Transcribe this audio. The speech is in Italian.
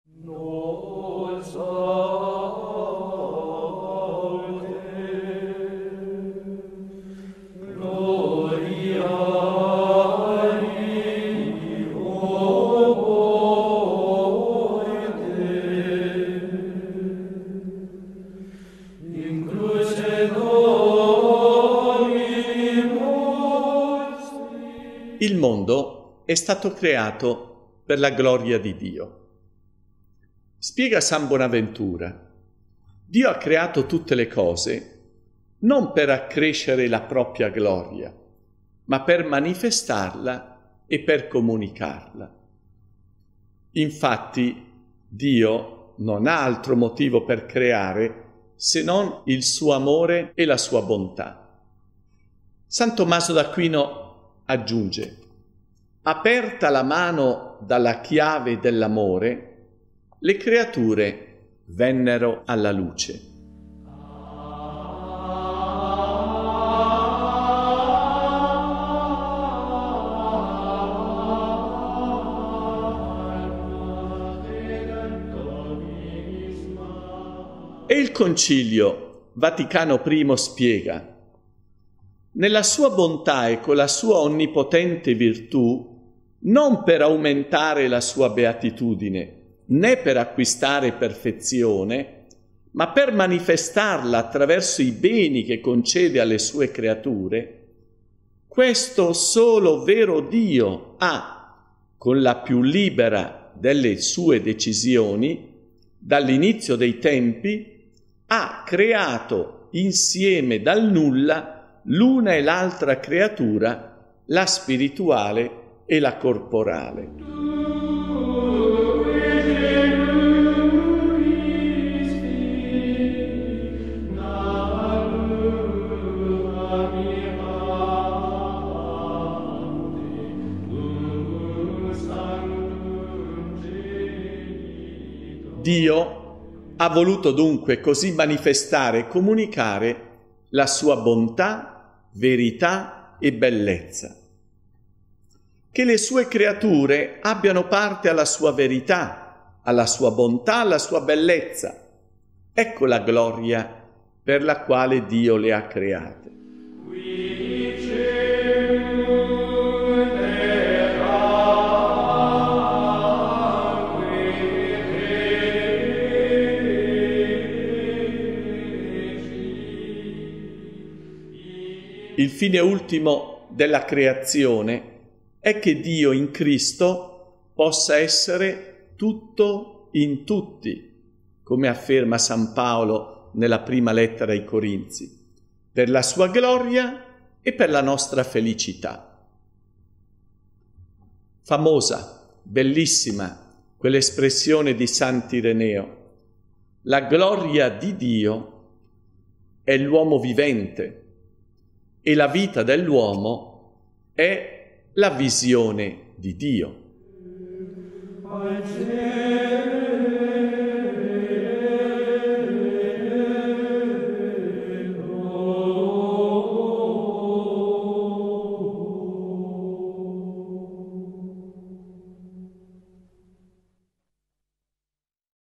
Il mondo è stato creato per la gloria di Dio. Spiega San Bonaventura: Dio ha creato tutte le cose non per accrescere la propria gloria, ma per manifestarla e per comunicarla. Infatti, Dio non ha altro motivo per creare se non il suo amore e la sua bontà. San Tommaso d'Aquino aggiunge: aperta la mano dalla chiave dell'amore, le creature vennero alla luce. E il Concilio Vaticano I spiega: nella sua bontà e con la sua onnipotente virtù, non per aumentare la sua beatitudine, né per acquistare perfezione, ma per manifestarla attraverso i beni che concede alle sue creature, questo solo vero Dio ha, con la più libera delle sue decisioni, dall'inizio dei tempi, ha creato insieme dal nulla l'una e l'altra creatura, la spirituale e la corporale. Dio ha voluto dunque così manifestare e comunicare la sua bontà, verità e bellezza. Che le sue creature abbiano parte alla sua verità, alla sua bontà, alla sua bellezza. Ecco la gloria per la quale Dio le ha create. Il fine ultimo della creazione è che Dio in Cristo possa essere tutto in tutti, come afferma San Paolo nella prima lettera ai Corinzi, per la sua gloria e per la nostra felicità. Famosa, bellissima, quell'espressione di Sant'Ireneo: la gloria di Dio è l'uomo vivente, e la vita dell'uomo è la visione di Dio.